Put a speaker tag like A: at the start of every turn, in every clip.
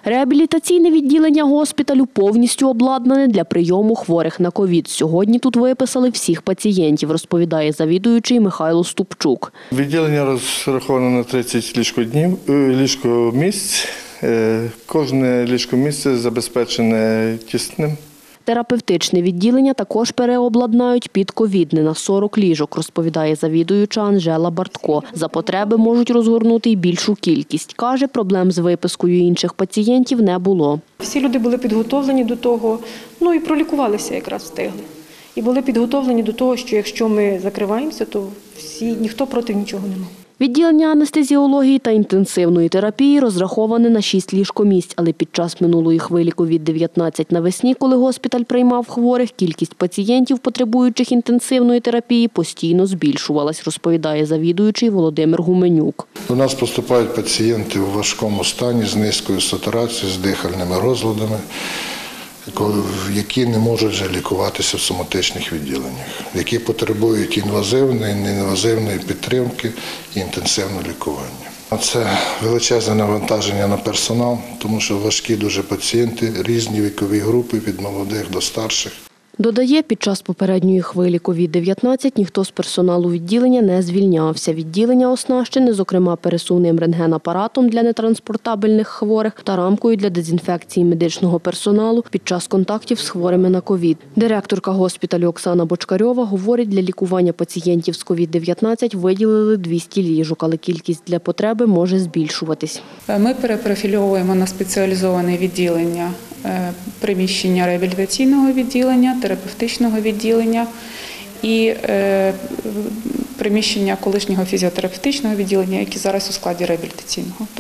A: Реабілітаційне відділення госпіталю повністю обладнане для прийому хворих на ковід. Сьогодні тут виписали всіх пацієнтів, розповідає завідуючий Михайло Ступчук.
B: Відділення розраховано на 30 ліжкомісць. Кожне ліжкомісце забезпечене киснем.
A: Терапевтичне відділення також переобладнають під ковідне на 40 ліжок, розповідає завідуюча Анжела Бартко. За потреби можуть розгорнути й більшу кількість. Каже, проблем з випискою інших пацієнтів не було.
C: Всі люди були підготовлені до того, і пролікувалися якраз встигли. І були підготовлені до того, що якщо ми закриваємося, то ніхто проти нічого не мав.
A: Відділення анестезіології та інтенсивної терапії розраховане на 6 ліжкомісць, але під час минулої хвилі ковід-19 навесні, коли госпіталь приймав хворих, кількість пацієнтів, потребуючих інтенсивної терапії, постійно збільшувалась, розповідає завідуючий Володимир Гуменюк.
D: До нас поступають пацієнти у важкому стані з низькою сатурацією, з дихальними розладами, які не можуть вже лікуватися в соматичних відділеннях, які потребують інвазивної, неінвазивної підтримки і інтенсивного лікування. Це величезне навантаження на персонал, тому що важкі дуже пацієнти, різні вікові групи, від молодих до старших.
A: Додає, під час попередньої хвилі ковід-19 ніхто з персоналу відділення не звільнявся. Відділення оснащене, зокрема, пересувним рентгенапаратом для нетранспортабельних хворих та рамкою для дезінфекції медичного персоналу під час контактів з хворими на ковід. Директорка госпіталю Оксана Бочкарьова говорить, для лікування пацієнтів з ковід-19 виділили 200 ліжок, але кількість для потреби може збільшуватись.
E: Ми перепрофільовуємо на спеціалізоване відділення приміщення реабілітаційного відділення, терапевтичного відділення і приміщення колишнього фізіотерапевтичного відділення, які зараз у складі реабілітаційного. То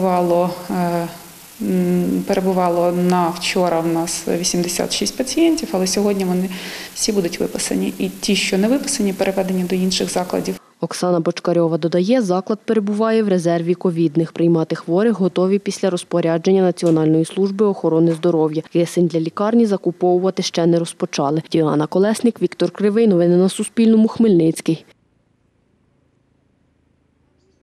E: перебувало на вчора в нас 86 пацієнтів, але сьогодні вони всі будуть виписані. І ті, що не виписані, переведені до інших закладів.
A: Оксана Бочкарьова додає, заклад перебуває в резерві ковідних. Приймати хворих готові після розпорядження Національної служби охорони здоров'я. Кисень для лікарні закуповувати ще не розпочали. Діана Колесник, Віктор Кривий. Новини на Суспільному. Хмельницький.